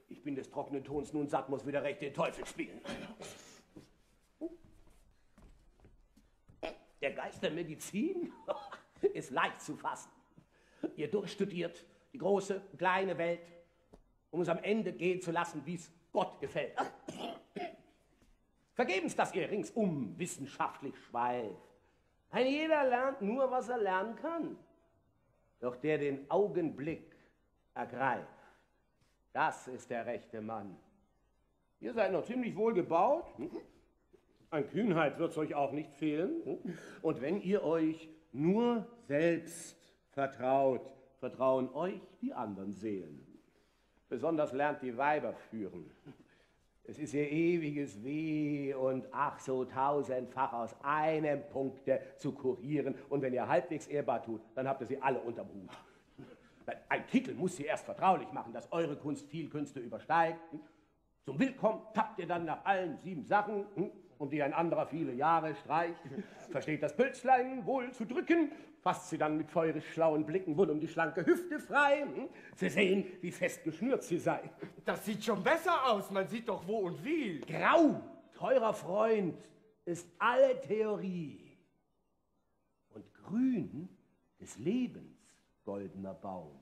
Ich bin des trockenen Tons nun satt, muss wieder recht den Teufel spielen. Der Geist der Medizin ist leicht zu fassen. Ihr durchstudiert die große, kleine Welt, um es am Ende gehen zu lassen, wie es Gott gefällt. Vergebens, dass ihr ringsum wissenschaftlich schweift. Ein jeder lernt nur, was er lernen kann. Doch der den Augenblick ergreift, das ist der rechte Mann. Ihr seid noch ziemlich wohl gebaut. An Kühnheit wird's euch auch nicht fehlen. Und wenn ihr euch nur selbst vertraut, vertrauen euch die anderen Seelen. Besonders lernt die Weiber führen. Es ist ihr ewiges Weh und ach so tausendfach aus einem Punkte zu kurieren. Und wenn ihr halbwegs ehrbar tut, dann habt ihr sie alle unterm Hut. Ein Titel muss sie erst vertraulich machen, dass eure Kunst viel Künste übersteigt. Zum Willkommen tappt ihr dann nach allen 7 Sachen, um die ein anderer viele Jahre streicht. Versteht das Pölzlein wohl zu drücken, fasst sie dann mit feurig schlauen Blicken wohl um die schlanke Hüfte frei. Sie sehen, wie fest geschnürt sie sei. Das sieht schon besser aus, man sieht doch wo und wie. Grau, teurer Freund, ist alle Theorie. Und grün des Lebens goldener Baum.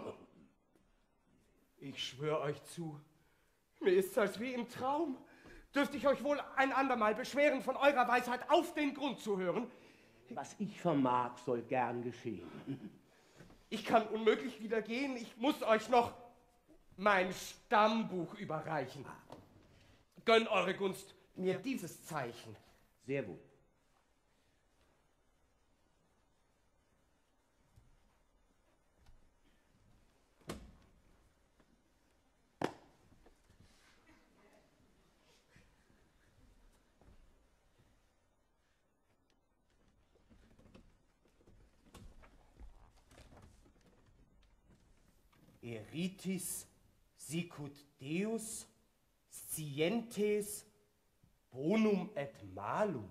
Ich schwöre euch zu, mir ist's als wie im Traum. Dürfte ich euch wohl ein andermal beschweren, von eurer Weisheit auf den Grund zu hören? Was ich vermag, soll gern geschehen. Ich kann unmöglich wieder gehen. Ich muss euch noch mein Stammbuch überreichen. Gönn eure Gunst mir dieses Zeichen. Sehr wohl. Eritis sicut Deus scientes bonum et malum.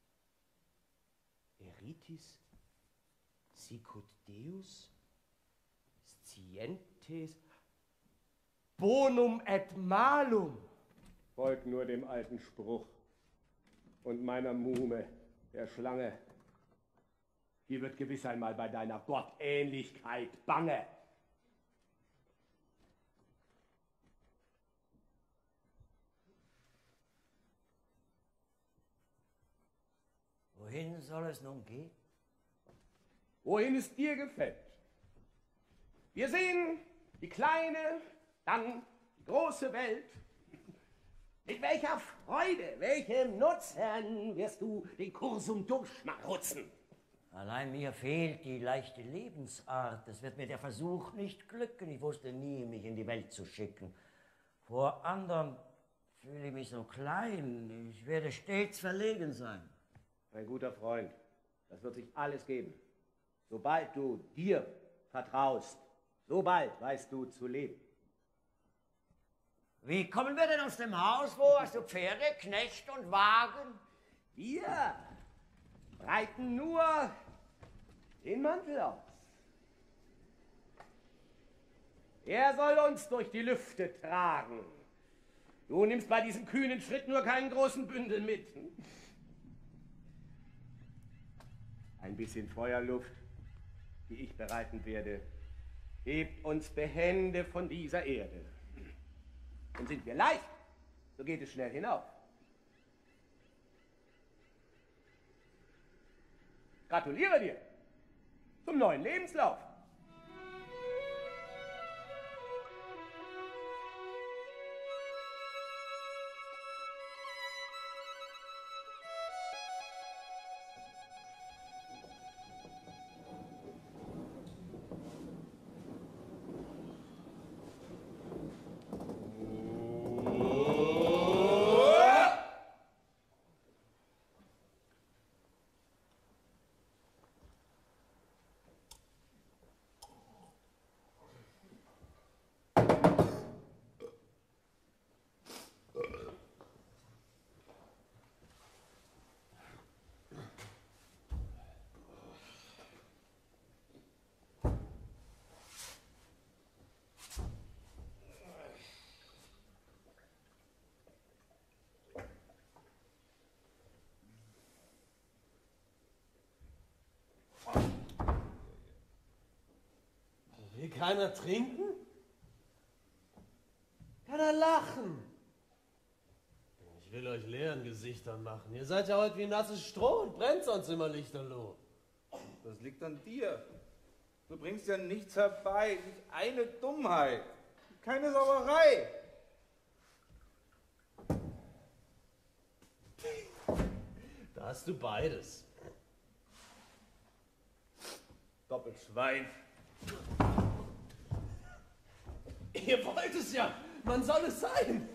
Eritis sicut Deus scientes bonum et malum. Folgt nur dem alten Spruch und meiner Muhme, der Schlange. Hier wird gewiss einmal bei deiner Gottähnlichkeit bange. Wohin soll es nun gehen? Wohin es dir gefällt. Wir sehen die kleine, dann die große Welt. Mit welcher Freude, welchem Nutzen wirst du den Kursum durchschmarutzen? Allein mir fehlt die leichte Lebensart. Es wird mir der Versuch nicht glücken. Ich wusste nie, mich in die Welt zu schicken. Vor anderen fühle ich mich so klein. Ich werde stets verlegen sein. Mein guter Freund, das wird sich alles geben. Sobald du dir vertraust, sobald weißt du zu leben. Wie kommen wir denn aus dem Haus? Wo hast du Pferde, Knecht und Wagen? Wir breiten nur den Mantel aus. Er soll uns durch die Lüfte tragen. Du nimmst bei diesem kühnen Schritt nur keinen großen Bündel mit. Ein bisschen Feuerluft, die ich bereiten werde, hebt uns behende von dieser Erde. Und sind wir leicht, so geht es schnell hinauf. Gratuliere dir zum neuen Lebenslauf. keiner trinken? Keiner lachen? Ich will euch leeren Gesichtern machen. Ihr seid ja heute wie nasses Stroh und brennt sonst immer lichterloh. Das liegt an dir. Du bringst ja nichts herbei, nicht eine Dummheit, keine Sauerei. Da hast du beides. Doppelschwein. Ihr wollt es ja, man soll es sein.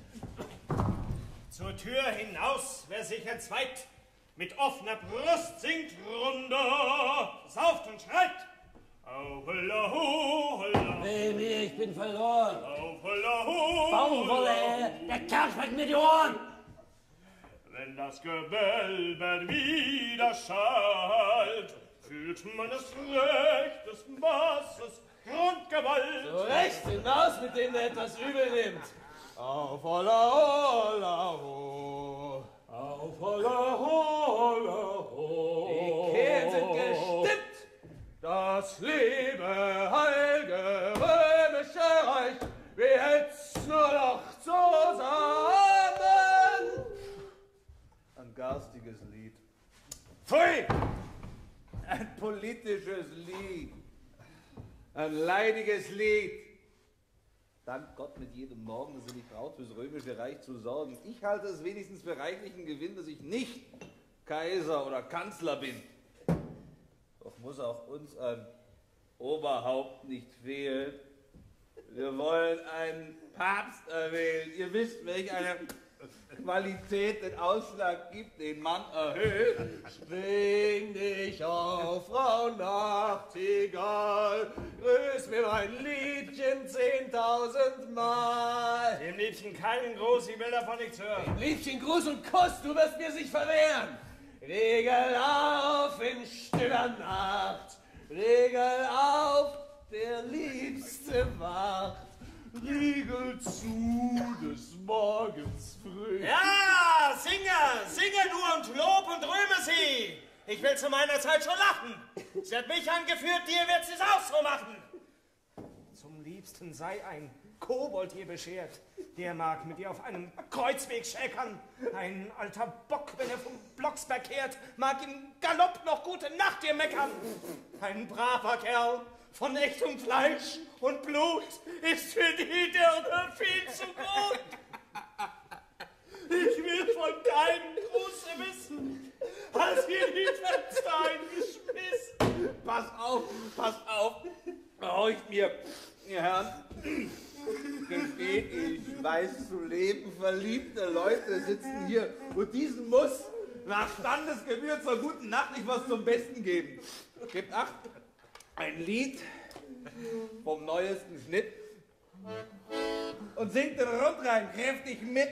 Zur Tür hinaus, wer sich entzweit, mit offener Brust singt runter, sauft und schreit. Au, holla, ho, holla. Weh mir, ich bin verloren. Au, holla, ho, Baumwolle, der Kerl schmeckt mir die Ohren. Wenn das Gewölbe wieder schallt, fühlt man das Recht des Masses Grundgewalt. So recht hinaus, mit dem der etwas übel nimmt. Auf holla, holla, ho. Auf holla, holla, ho. Die Kehlen sind gestimmt. Das liebe, heilige, römische Reich, wir hält's nur noch zusammen. Ein garstiges Lied. Pfui! Ein politisches Lied. Ein leidiges Lied. Dank Gott mit jedem Morgen, dass ihr die Braut fürs Römische Reich zu sorgen. Ich halte es wenigstens für reichlichen Gewinn, dass ich nicht Kaiser oder Kanzler bin. Doch muss auch uns ein Oberhaupt nicht fehlen. Wir wollen einen Papst erwählen. Ihr wisst, welch eine Qualität den Ausschlag gibt, den Mann erhöht. Schwing dich auf, Frau Nachtigall, grüß mir mein Liedchen 10.000 Mal. Dem Liebchen keinen Gruß, ich will davon nichts hören. Liebchen, Gruß und Kuss, du wirst mir sich verwehren. Riegel auf in stiller Nacht, Riegel auf, der Liebste wacht. Riegel zu des Morgens früh. Ja, singe nur und lob und rühme sie. Ich will zu meiner Zeit schon lachen. Sie hat mich angeführt, dir wird sie's auch so machen. Zum Liebsten sei ein Kobold hier beschert. Der mag mit ihr auf einem Kreuzweg schäkern. Ein alter Bock, wenn er vom Blocksberg kehrt, mag im Galopp noch gute Nacht dir meckern. Ein braver Kerl von echtem Fleisch und Blut ist für die Dirne viel zu gut. Ich will von keinem Gruße wissen, als ihr die Fenster eingeschmissen. Pass auf, horcht mir, ihr Herren. Gesteht, ich weiß zu leben, verliebte Leute sitzen hier und diesen muss nach Standesgebühr zur guten Nacht nicht was zum Besten geben. Gebt acht, ein Lied vom neuesten Schnitt und singt den Rundrein kräftig mit.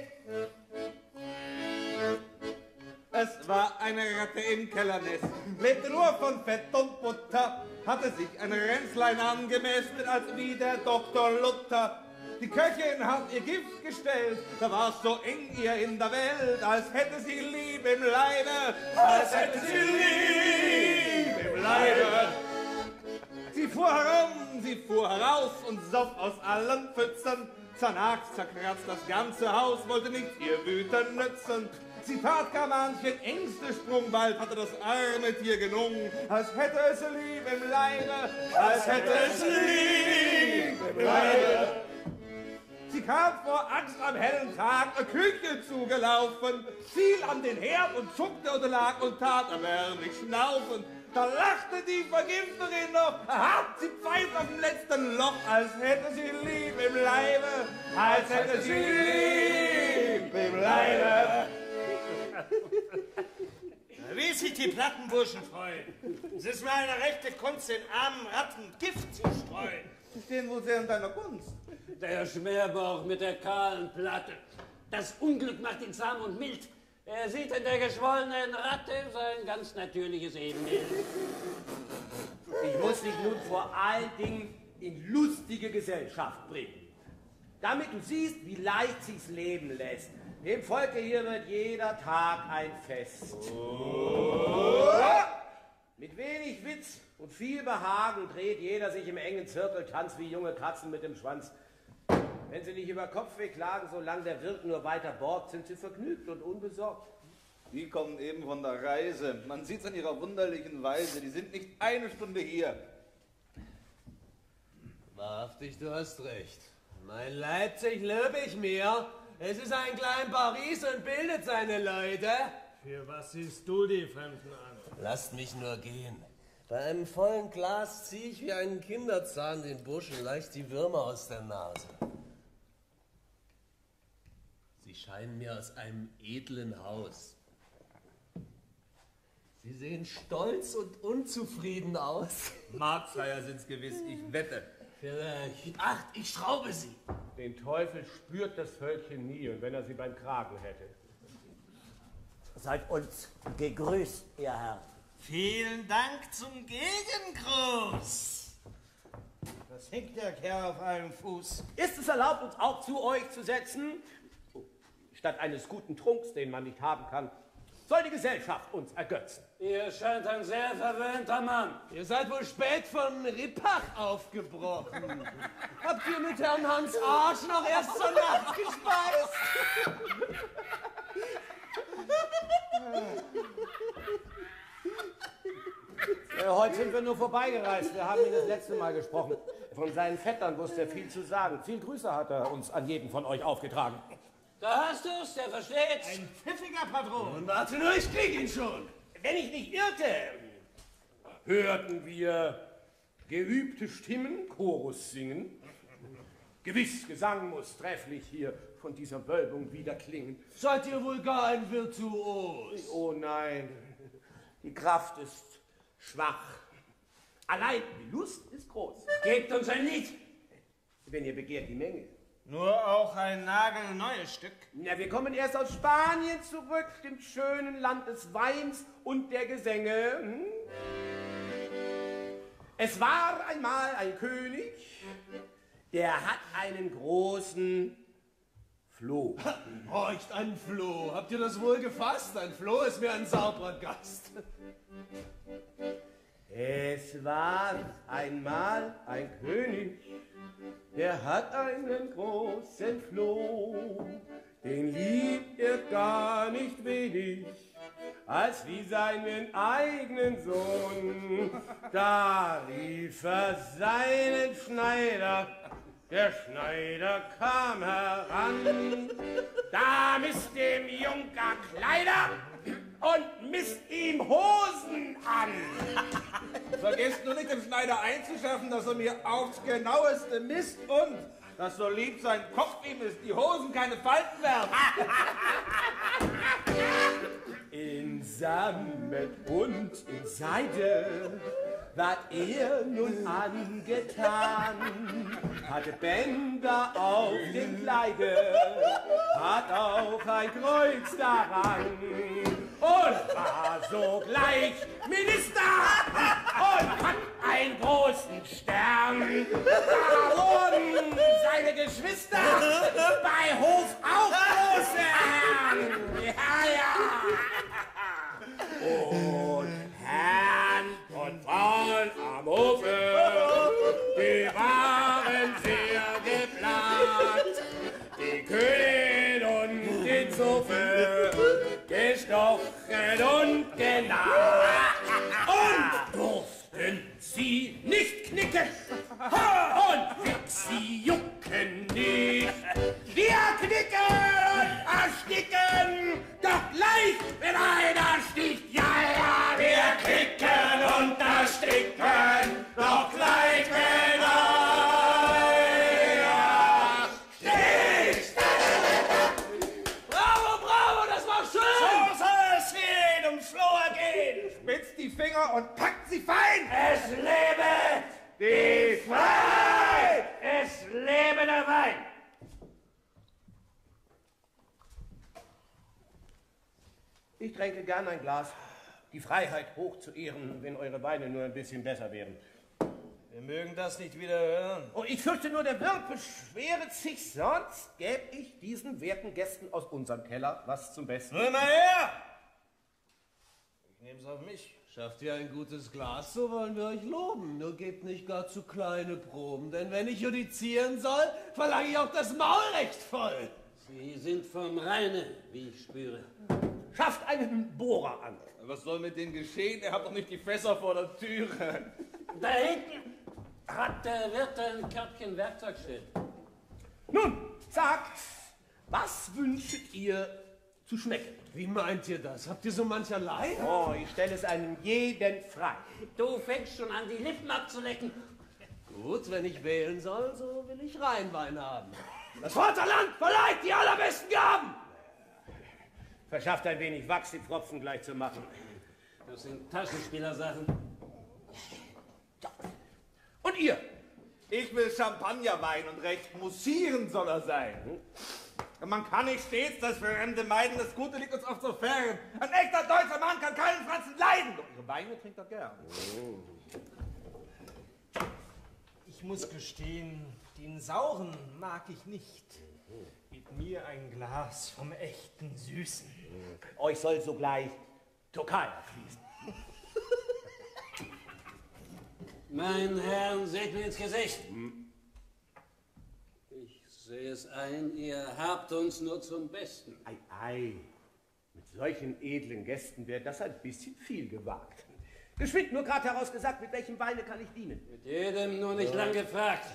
Es war eine Ratte im Kellernest, lebte nur von Fett und Butter, hatte sich ein Ränzlein angemästet, als wie der Doktor Luther. Die Köchin hat ihr Gift gestellt, da war's so eng ihr in der Welt, als hätte sie Lieb im Leibe, als hätte sie Lieb im Leibe. Sie fuhr herum, sie fuhr heraus und soff aus allen Pfützen, zernagt, zerkratzt das ganze Haus, wollte nicht ihr Wüten nützen. Sie tat gar manchen Ängstesprung, bald hatte das arme Tier genungen, als hätte es Lieb im Leibe, als hätte es Lieb im Leibe. Sie kam vor Angst am hellen Tag der Küche zugelaufen, fiel an den Herd und zuckte und lag und tat erbärmlich schnaufend. Da lachte die Vergifterin noch, aha, sie pfeift auf dem letzten Loch, als hätte sie Lieb im Leibe, als hätte sie Lieb im Leibe. Wie sich die Plattenburschen freuen. Es ist mir eine rechte Kunst, den armen Ratten Gift zu streuen. Sie stehen wohl sehr in deiner Gunst. Der Schmerbauch mit der kahlen Platte. Das Unglück macht ihn zahm und mild. Er sieht in der geschwollenen Ratte sein ganz natürliches Ebenbild. Ich muss dich nun vor allen Dingen in lustige Gesellschaft bringen, damit du siehst, wie leicht sich's leben lässt. Dem Volke hier wird jeder Tag ein Fest. Mit wenig Witz und viel Behagen dreht jeder sich im engen Zirkeltanz wie junge Katzen mit dem Schwanz. Wenn sie nicht über Kopfweh klagen, solange der Wirt nur weiter borgt, sind sie vergnügt und unbesorgt. Die kommen eben von der Reise. Man sieht's an ihrer wunderlichen Weise. Die sind nicht eine Stunde hier. Wahrhaftig, du hast recht. Mein Leipzig löbe ich mir. Es ist ein klein Paris und bildet seine Leute. Für was siehst du die Fremden an? Lasst mich nur gehen. Bei einem vollen Glas ziehe ich wie einen Kinderzahn den Burschen leicht die Würmer aus der Nase. Sie scheinen mir aus einem edlen Haus. Sie sehen stolz und unzufrieden aus. Marktschreier sind's gewiss, ich wette. Vielleicht. Acht, ich schraube sie. Den Teufel spürt das Völkchen nie, und wenn er sie beim Kragen hätte. Seid uns gegrüßt, ihr Herr. Vielen Dank zum Gegengruß. Was hängt der Kerl auf einem Fuß? Ist es erlaubt, uns auch zu euch zu setzen? Statt eines guten Trunks, den man nicht haben kann, soll die Gesellschaft uns ergötzen. Ihr scheint ein sehr verwöhnter Mann. Ihr seid wohl spät von Rippach aufgebrochen. Habt ihr mit Herrn Hans Arsch noch erst zur Nacht gespeist? Heute sind wir nur vorbeigereist. Wir haben ihn das letzte Mal gesprochen. Von seinen Vettern wusste er viel zu sagen. Viel Grüße hat er uns an jeden von euch aufgetragen. Da hast du's, der versteht's. Ein pfiffiger Patron. Und warte nur, ich krieg ihn schon. Wenn ich nicht irrte, hörten wir geübte Stimmen Chorus singen. Gewiss, Gesang muss trefflich hier von dieser Wölbung wieder klingen. Seid ihr wohl gar ein Virtuos? Oh nein, die Kraft ist schwach. Allein die Lust ist groß. Gebt uns ein Lied. Wenn ihr begehrt die Menge. Nur auch ein nagelneues Stück. Ja, wir kommen erst aus Spanien zurück, dem schönen Land des Weins und der Gesänge. Es war einmal ein König, der hat einen großen Floh. Horcht, ein Floh. Habt ihr das wohl gefasst? Ein Floh ist mir ein sauberer Gast. Es war einmal ein König, der hat einen großen Floh, den liebt er gar nicht wenig, als wie seinen eigenen Sohn. Da rief er seinen Schneider, der Schneider kam heran, da misst dem Junker Kleider und misst ihm Hosen an. Vergesst nur nicht, dem Schneider einzuschaffen, dass er mir aufs genaueste misst und, dass so lieb sein Kopf ihm ist, die Hosen keine Falten werden. In Sammet und in Seide ward er nun angetan, hatte Bänder auf dem Kleide, hat auch ein Kreuz daran und war sogleich Minister und hat einen großen Stern. Da wurden seine Geschwister bei Hof auch große Herren. Ja. Und Herrn und Frauen am Hofe, die waren sehr geplant. Die Königin und den Zofe, gestochen und genagt. Und durften sie nicht knicken und sie jucken nicht. Wir knicken und ersticken, doch gleich, wenn einer sticht. Ja, ja, wir knicken und ersticken, doch gleich, wenn einer sticht. Bravo, bravo, das war schön! So soll es jedem Floh ergehen. Spitzt die Finger und packt sie fein! Es lebe Die Freiheit! Es lebe der Wein! Ich tränke gern ein Glas, die Freiheit hoch zu ehren, wenn eure Weine nur ein bisschen besser wären. Wir mögen das nicht wieder hören. Und ich fürchte nur, der Wirt beschweret sich, sonst gäb ich diesen werten Gästen aus unserem Keller was zum Besten. Nur mal her! Ich nehm's auf mich. Schafft ihr ein gutes Glas, so wollen wir euch loben. Nur gebt nicht gar zu kleine Proben, denn wenn ich judizieren soll, verlange ich auch das Maul recht voll. Sie sind vom Rheine, wie ich spüre. Schafft einen Bohrer an. Was soll mit denen geschehen? Ihr habt doch nicht die Fässer vor der Türe. Da hinten hat der Wirt ein Körbchen Werkzeug stehen. Nun, sagt, was wünschet ihr zu schmecken? Wie meint ihr das? Habt ihr so mancherlei? Oh, ich stelle es einem jeden frei. Du fängst schon an, die Lippen abzulecken. Gut, wenn ich wählen soll, so will ich Rheinwein haben. Das Vaterland verleiht die allerbesten Gaben! Verschafft ein wenig Wachs, die Pfropfen gleich zu machen. Das sind Taschenspielersachen. Und ihr? Ich will Champagnerwein und recht mussieren soll er sein. Man kann nicht stets das Fremde meiden, das Gute liegt uns oft so fern. Ein echter deutscher Mann kann keinen Franzen leiden. Doch ihre Weine trinkt er gern. Ich muss gestehen, den Sauren mag ich nicht. Gib mir ein Glas vom echten Süßen. Euch soll sogleich Türkei fließen. Mein Herrn, seht mir ins Gesicht. Ich sehe es ein, ihr habt uns nur zum Besten. Ei, ei. Mit solchen edlen Gästen wäre das ein bisschen viel gewagt. Geschwind nur gerade herausgesagt, mit welchem Weine kann ich dienen? Mit jedem nur nicht lang gefragt.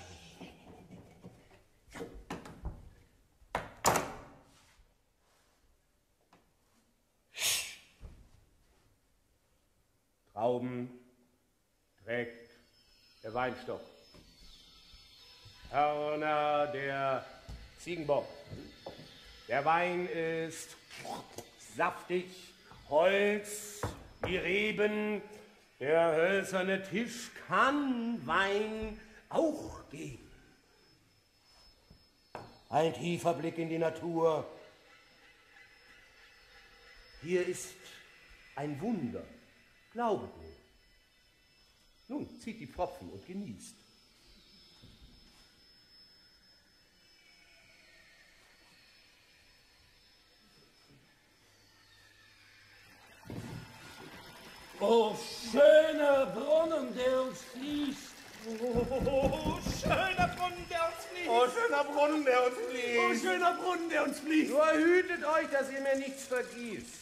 Trauben trägt der Weinstock. Hörner der Ziegenbock. Der Wein ist saftig, Holz, die Reben. Der hölzerne Tisch kann Wein auch geben. Ein tiefer Blick in die Natur. Hier ist ein Wunder. Glaubet mir. Nun, zieht die Pfropfen und genießt. Oh, schöner Brunnen, der uns fließt. Oh, schöner Brunnen, der uns fließt. Oh, schöner Brunnen, der uns fließt. Oh, schöner Brunnen, der uns fließt. Nur hütet euch, dass ihr mir nichts vergießt.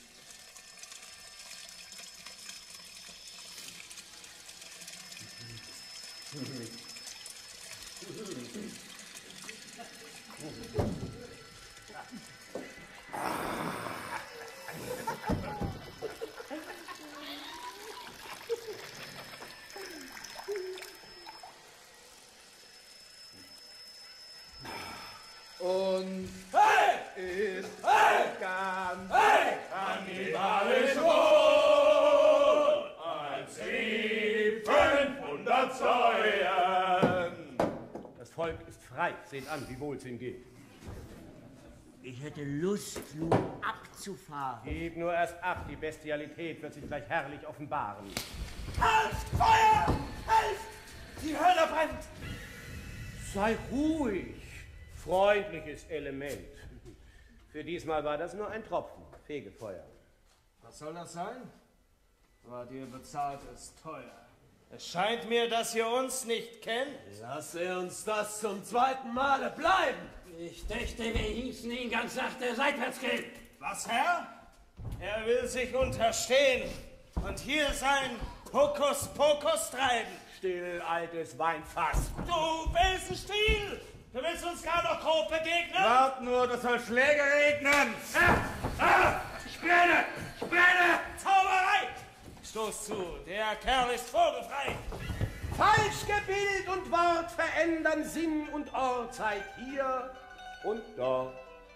Und ist ganz Kannibalisch wohl, als sie 500 Säuen. Das Volk ist frei. Seht an, wie wohl es ihm geht. Ich hätte Lust, nun abzufahren. Gebt nur erst acht, die Bestialität wird sich gleich herrlich offenbaren. Halt! Feuer! Halt! Die Hölle brennt! Sei ruhig, freundliches Element. Für diesmal war das nur ein Tropfen, Fegefeuer. Was soll das sein? Wart ihr bezahlt es teuer. Es scheint mir, dass ihr uns nicht kennt. Lass uns das zum zweiten Male bleiben. Ich dächte, wir hießen ihn ganz sachte seitwärts gehen. Was, Herr? Er will sich unterstehen und hier sein Hokuspokus treiben. Still, altes Weinfass. Du Besenstiel! Du willst uns gar noch grob begegnen? Wart nur, das soll Schläge regnen. Ich brenne! Ich brenne! Zauberei! Stoß zu, der Kerl ist vogelfrei. Falsch gebildet und Wort verändern Sinn und Ort, seid hier und dort.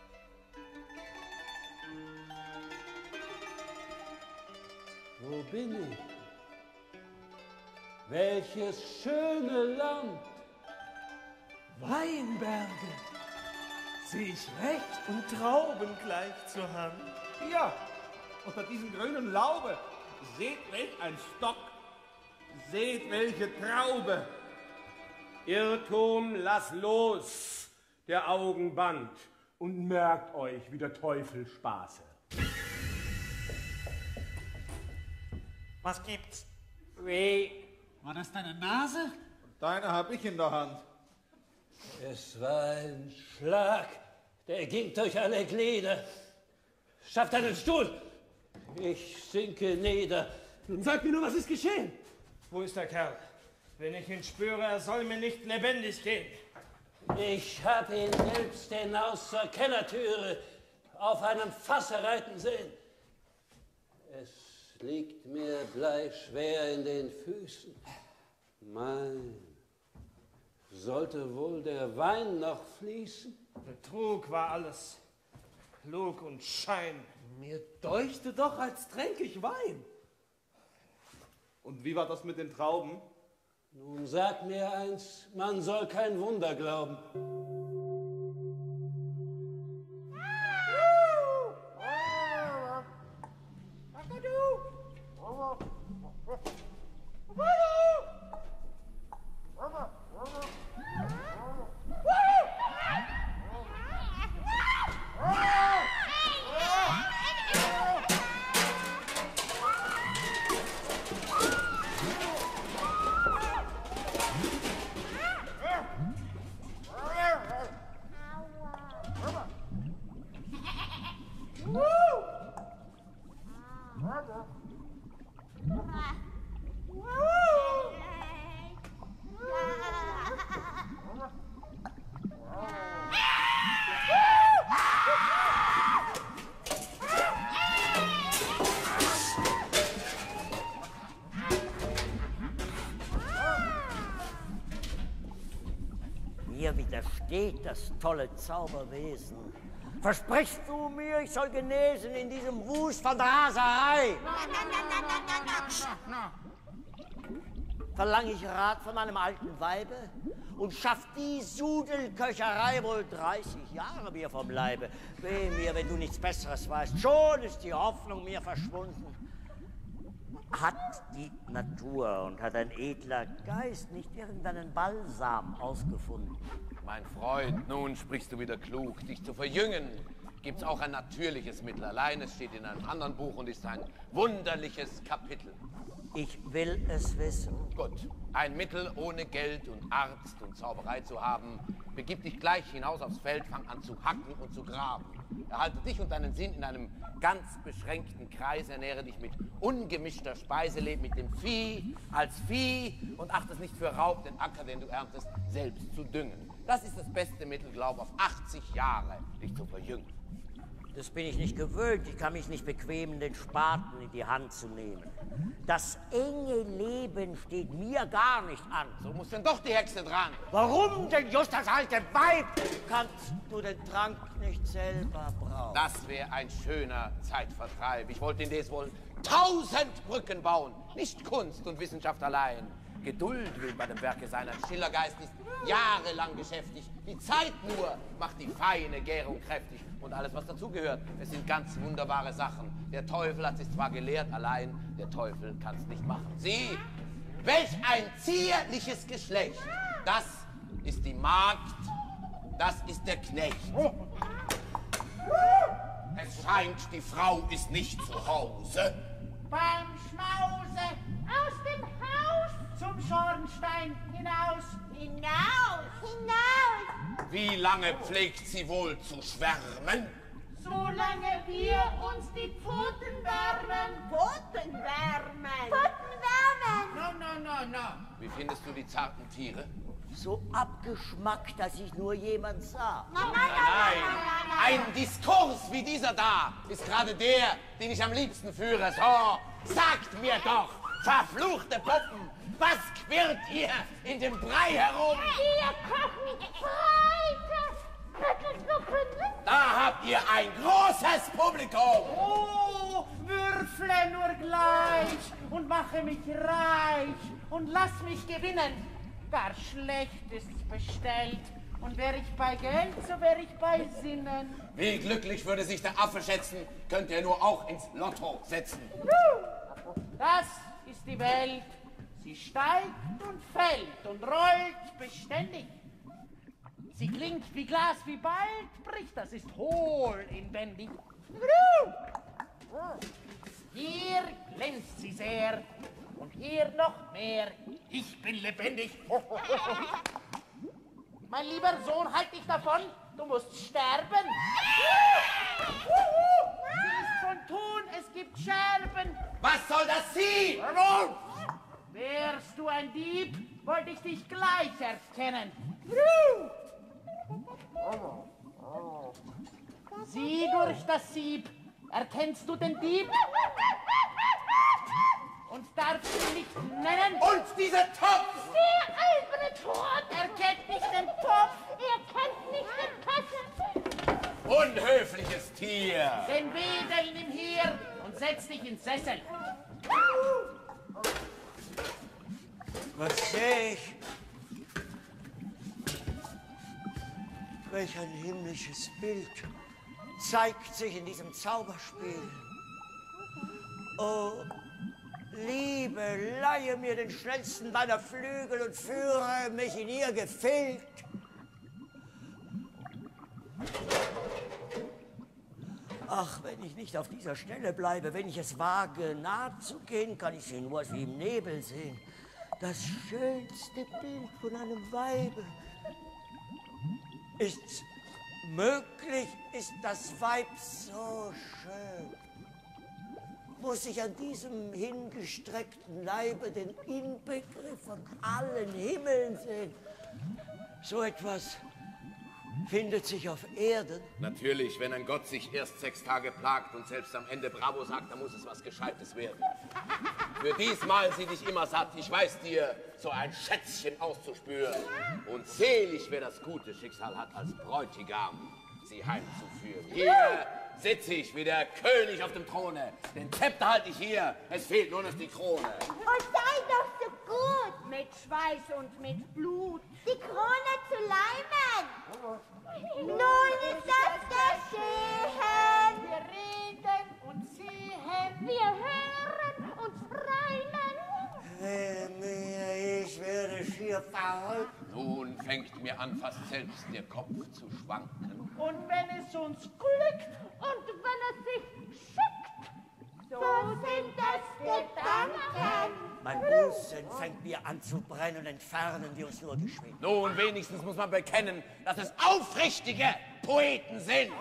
Wo bin ich? Welches schöne Land! Weinberge. Sieh ich recht und Trauben gleich zur Hand. Hier, unter diesem grünen Laube. Seht, welch ein Stock. Seht, welche Traube. Irrtum, lass los, der Augen Band, und merkt euch, wie der Teufel spaße. Was gibt's? Wie? War das deine Nase? Deine hab ich in der Hand. Es war ein Schlag, der ging durch alle Glieder. Schafft einen Stuhl. Ich sinke nieder. Nun sag mir nur, was ist geschehen? Wo ist der Kerl? Wenn ich ihn spüre, er soll mir nicht lebendig gehen. Ich hab ihn selbst hinaus zur Kellertüre auf einem Fasse reiten sehen. Es liegt mir bleischwer in den Füßen. Mein, sollte wohl der Wein noch fließen? Betrug war alles. Lug und Schein. Mir deuchte doch, als tränk ich Wein. Und wie war das mit den Trauben? Nun sag mir eins, man soll kein Wunder glauben. Mir widersteht das tolle Zauberwesen. Versprichst du mir, ich soll genesen in diesem Wust von Raserei? Verlang ich Rat von meinem alten Weibe und schafft die Sudelköcherei wohl 30 Jahre mir vom Leibe. Weh mir, wenn du nichts Besseres weißt, schon ist die Hoffnung mir verschwunden. Hat die Natur und hat ein edler Geist nicht irgendeinen Balsam ausgefunden? Mein Freund, nun sprichst du wieder klug. Dich zu verjüngen gibt's auch ein natürliches Mittel. Allein es steht in einem anderen Buch und ist ein wunderliches Kapitel. Ich will es wissen. Gut, ein Mittel ohne Geld und Arzt und Zauberei zu haben, begib dich gleich hinaus aufs Feld, fang an zu hacken und zu graben. Erhalte dich und deinen Sinn in einem ganz beschränkten Kreis, ernähre dich mit ungemischter Speise, lebe mit dem Vieh als Vieh und achte es nicht für Raub, den Acker, den du erntest, selbst zu düngen. Das ist das beste Mittel, glaub, auf 80 Jahre dich zu verjüngen. Das bin ich nicht gewöhnt. Ich kann mich nicht bequemen, den Spaten in die Hand zu nehmen. Das enge Leben steht mir gar nicht an. So muss denn doch die Hexe dran. Warum denn just das alte Weib? Kannst du den Trank nicht selber brauen? Das wäre ein schöner Zeitvertreib. Ich wollte indes wohl 1000 Brücken bauen. Nicht Kunst und Wissenschaft allein. Geduld will bei dem Werke sein. Ein Schillergeist ist jahrelang beschäftigt. Die Zeit nur macht die feine Gärung kräftig. Und alles, was dazugehört. Es sind ganz wunderbare Sachen. Der Teufel hat sich zwar gelehrt, allein der Teufel kann es nicht machen. Sieh, welch ein zierliches Geschlecht. Das ist die Magd, das ist der Knecht. Es scheint, die Frau ist nicht zu Hause. Beim Schmause aus dem Haus zum Schornstein hinaus. Hinaus, hinaus. Wie lange pflegt sie wohl zu schwärmen? Solange wir uns die Pfoten wärmen. Pfoten wärmen. Pfoten wärmen. No. Wie findest du die zarten Tiere? So abgeschmackt, dass ich nur jemand sah. Nein. Ein Diskurs wie dieser da ist gerade der, den ich am liebsten führe. So, sagt mir doch, verfluchte Puppen, was quirlt ihr in dem Brei herum? Wir kochen breite Köttelsuppen. Da habt ihr ein großes Publikum. Oh, würfle nur gleich und mache mich reich und lass mich gewinnen. Gar schlecht ist's bestellt. Und wär ich bei Geld, so wär ich bei Sinnen. Wie glücklich würde sich der Affe schätzen, könnt ihr nur auch ins Lotto setzen. Das ist die Welt. Sie steigt und fällt und rollt beständig. Sie klingt wie Glas, wie bald bricht. Das ist hohl inwendig. Hier glänzt sie sehr und hier noch mehr. Ich bin lebendig. Mein lieber Sohn, halt dich davon. Du musst sterben. Sie ist von Ton, es gibt Scherben. Was soll das Sie? Wärst du ein Dieb, wollte ich dich gleich erkennen. Sieh durch das Sieb. Erkennst du den Dieb? Und darfst du nicht nennen? Und dieser Topf! Der alberne Tod! Er kennt nicht den Topf! Er kennt nicht den Kessel! Unhöfliches Tier! Den Wedel nimm hier und setz dich ins Sessel. Was sehe ich? Welch ein himmlisches Bild zeigt sich in diesem Zauberspiel. Oh, Liebe, leihe mir den schnellsten deiner Flügel und führe mich in ihr Gefilde. Ach, wenn ich nicht auf dieser Stelle bleibe, wenn ich es wage, nahe zu gehen, kann ich sie nur wie im Nebel sehen. Das schönste Bild von einem Weibe. Ist's möglich, ist das Weib so schön? Muss ich an diesem hingestreckten Leibe den Inbegriff von allen Himmeln sehen? So etwas findet sich auf Erden. Natürlich, wenn ein Gott sich erst 6 Tage plagt und selbst am Ende Bravo sagt, dann muss es was Gescheites werden. Für diesmal sie dich immer satt. Ich weiß dir, so ein Schätzchen auszuspüren. Und selig, wer das gute Schicksal hat, als Bräutigam sie heimzuführen. Hier sitze ich wie der König auf dem Throne. Den Zepter halte ich hier. Es fehlt nur noch die Krone. Und sei doch so gut, mit Schweiß und mit Blut, die Krone zu leimen. Nun ist das geschehen. Wir reden und sehen, Wir hören und träumen. Ich werde schier verrückt. Nun fängt mir an, fast selbst der Kopf zu schwanken. Und wenn es uns glückt und wenn es sich schickt, so sind es Gedanken. Mein Busen fängt mir an zu brennen, entfernen wir uns nur geschwind. Nun, wenigstens muss man bekennen, dass es aufrichtige Poeten sind.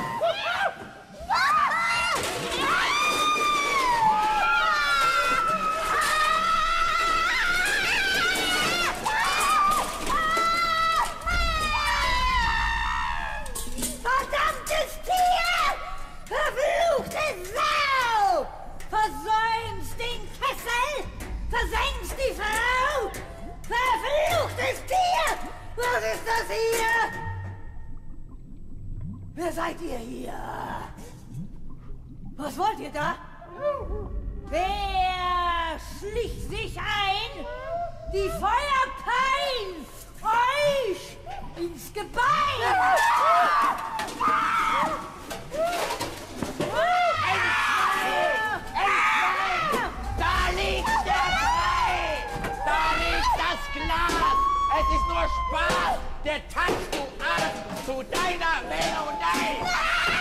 Verdammtes Tier! Verfluchte Sau! Versäumst den Kessel! Versenkst die Frau! Verfluchtes Tier! Was ist das hier? Wer seid ihr hier? Was wollt ihr da? Wer schlich sich ein? Die Feuerpein! Euch ins Gebein! Da liegt der Brei! Da liegt das Glas! Es ist nur Spaß! Der Tanz, du Arsch, zu deiner Melodie!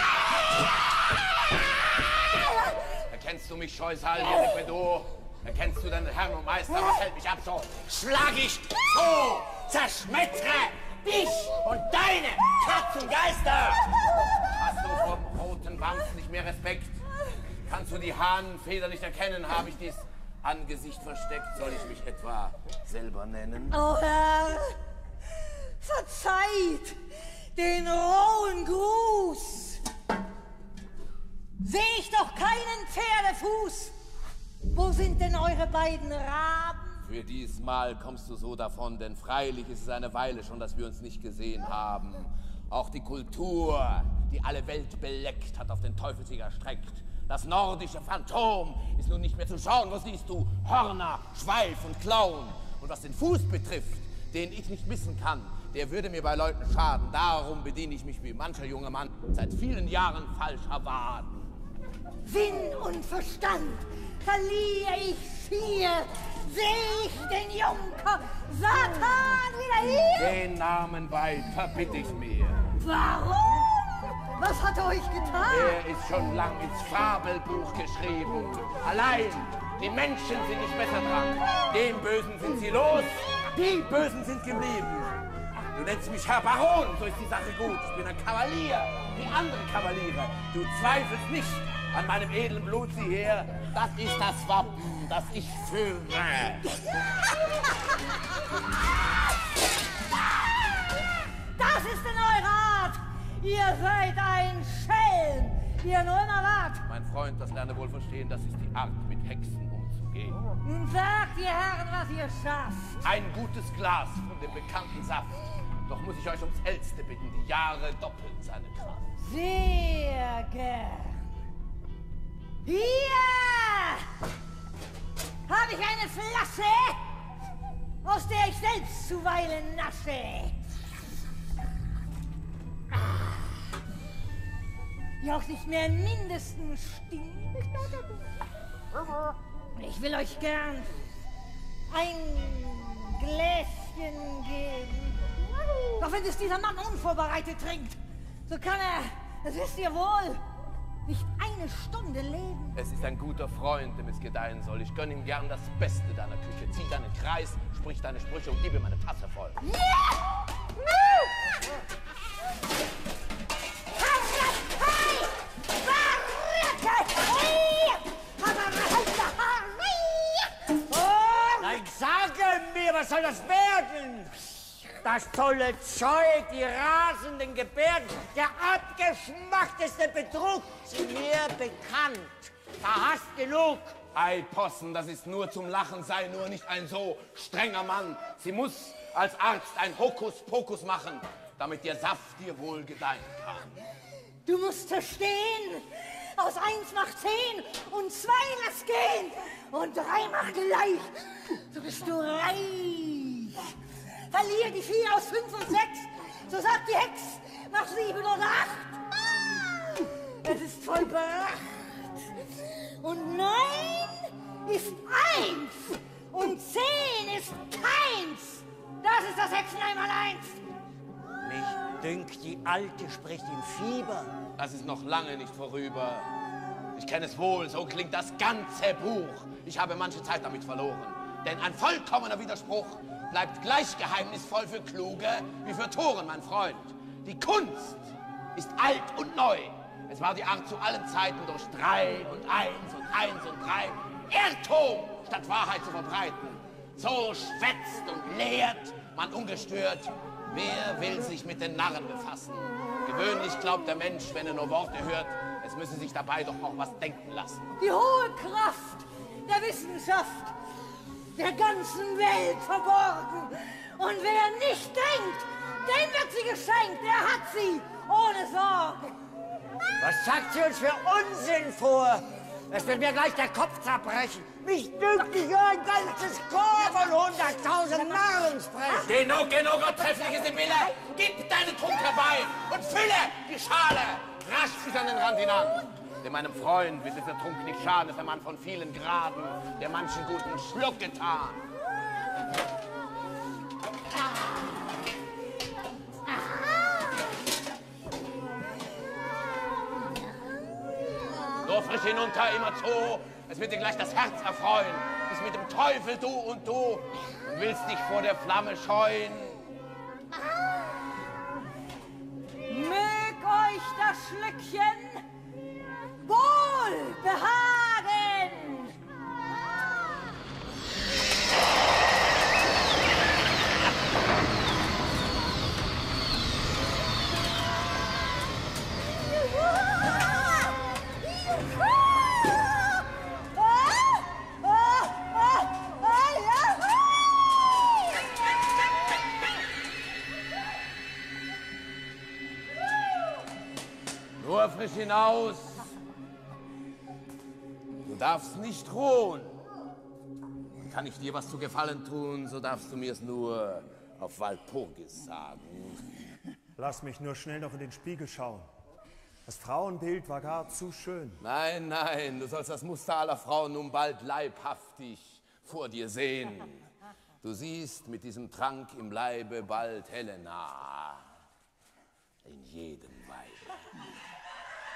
Erkennst du mich, Scheusal, hier mit mir du? Erkennst du deinen Herrn und Meister? Was hält mich ab so? Schlag ich so! Zerschmettere dich und deine Katzengeister! Hast du vom roten Wams nicht mehr Respekt? Kannst du die Hahnenfeder nicht erkennen? Habe ich dies Angesicht versteckt? Soll ich mich etwa selber nennen? Oh Herr, verzeiht den rohen Gruß. Seh ich doch keinen Pferdefuß. Wo sind denn eure beiden Raben? Für diesmal kommst du so davon, denn freilich ist es eine Weile schon, dass wir uns nicht gesehen haben. Auch die Kultur, die alle Welt beleckt, hat auf den Teufelsjäger erstreckt. Das nordische Phantom ist nun nicht mehr zu schauen. Was siehst du? Hörner, Schweif und Klauen. Und was den Fuß betrifft, den ich nicht missen kann, der würde mir bei Leuten schaden. Darum bediene ich mich wie mancher junge Mann seit vielen Jahren falscher Waden. Sinn und Verstand verliere ich schier. Seh ich den Junker Satan wieder hier? Den Namen weit verbitte ich mir. Warum? Was hat euch getan? Er ist schon lang ins Fabelbuch geschrieben. Allein, die Menschen sind nicht besser dran. Den Bösen sind sie los, die Bösen sind geblieben. Du nennst mich Herr Baron, so ist die Sache gut. Ich bin ein Kavalier, wie andere Kavaliere. Du zweifelst nicht an meinem edlen Blut, sieh her. Das ist das Wappen, das ich führe. Das ist in eurer Art. Ihr seid ein Schelm, wie ihr nur immer wart. Mein Freund, das lerne wohl verstehen, das ist die Art, mit Hexen umzugehen. Nun sagt ihr Herren, was ihr schafft. Ein gutes Glas von dem bekannten Saft. Doch muss ich euch ums Hellste bitten, die Jahre doppeln seine Kraft. Sehr gern. Hier habe ich eine Flasche, aus der ich selbst zuweilen nasche. Die auch nicht mehr im Mindesten stinkt. Und ich will euch gern ein Gläschen geben. Doch wenn es dieser Mann unvorbereitet trinkt, so kann er, das wisst ihr wohl, nicht eine Stunde leben. Es ist ein guter Freund, dem es gedeihen soll. Ich gönn ihm gern das Beste deiner Küche. Zieh deinen Kreis, sprich deine Sprüche und gib ihm eine Tasse voll. Ja! Nein, sage mir, was soll das werden? Das tolle Zeug, die rasenden Gebärden, der abgeschmackteste Betrug sind mir bekannt. Da hast genug. Ei, Possen, das ist nur zum Lachen, sei nur nicht ein so strenger Mann. Sie muss als Arzt ein Hokuspokus machen, damit der Saft dir wohl gedeihen kann. Du musst verstehen, aus 1 macht 10 und 2 lass gehen und 3 macht gleich. So bist du reich. Verlier die 4 aus 5 und 6, so sagt die Hex, mach 7 oder 8. Es ist vollbracht. Und 9 ist 1 und 10 ist keins. Das ist das Hexeneinmaleins. Mich dünkt, die Alte spricht im Fieber. Das ist noch lange nicht vorüber. Ich kenne es wohl, so klingt das ganze Buch. Ich habe manche Zeit damit verloren. Denn ein vollkommener Widerspruch bleibt gleich geheimnisvoll für Kluge wie für Toren, mein Freund. Die Kunst ist alt und neu. Es war die Art zu allen Zeiten durch 3 und 1 und 1 und 3 Irrtum statt Wahrheit zu verbreiten. So schwätzt und lehrt man ungestört. Wer will sich mit den Narren befassen? Gewöhnlich glaubt der Mensch, wenn er nur Worte hört, es müsse sich dabei doch auch was denken lassen. Die hohe Kraft der Wissenschaft der ganzen Welt verborgen. Und wer nicht denkt, dem wird sie geschenkt. Er hat sie ohne Sorge. Was sagt sie uns für Unsinn vor? Es wird mir gleich der Kopf zerbrechen. Mich dünkt, ich höre ein ganzes Chor von 100.000 Narren sprechen. Genug, treffliche Sibylle! Gib deinen Trunk herbei und fülle die Schale rasch bis an den Rand hinan. Denn meinem Freund wird dieser Trunk nicht schaden, ist ein Mann von vielen Graden, der manchen guten Schluck getan. Nur frisch hinunter, immer zu. Es wird dir gleich das Herz erfreuen. Bist mit dem Teufel du und willst dich vor der Flamme scheuen. Mög euch das Schlückchen wohl behagen. Nur frisch hinaus. Du darfst nicht ruhen. Kann ich dir was zu Gefallen tun, so darfst du mir es nur auf Walpurgis sagen. Lass mich nur schnell noch in den Spiegel schauen. Das Frauenbild war gar zu schön. Nein, du sollst das Muster aller Frauen nun bald leibhaftig vor dir sehen. Du siehst mit diesem Trank im Leibe bald Helena in jedem Weibe.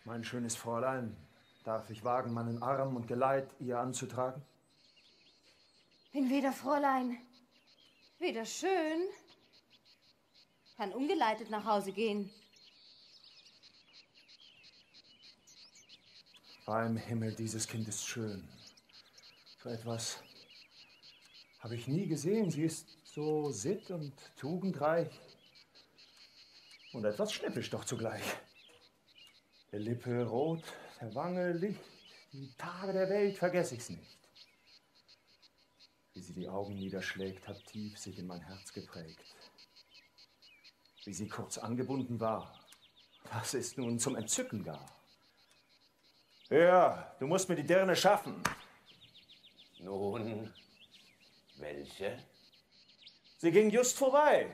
Mein schönes Fräulein, darf ich wagen, meinen Arm und Geleit ihr anzutragen? Bin weder Fräulein, weder schön, kann ungeleitet nach Hause gehen. Beim Himmel, dieses Kind ist schön. So etwas habe ich nie gesehen. Sie ist so sitt- und tugendreich und etwas schnippisch doch zugleich. Der Lippe rot, der Wange Licht, die Tage der Welt vergesse ich's nicht. Wie sie die Augen niederschlägt, hat tief sich in mein Herz geprägt. Wie sie kurz angebunden war, das ist nun zum Entzücken gar. Ja, du musst mir die Dirne schaffen. Nun, welche? Sie ging just vorbei.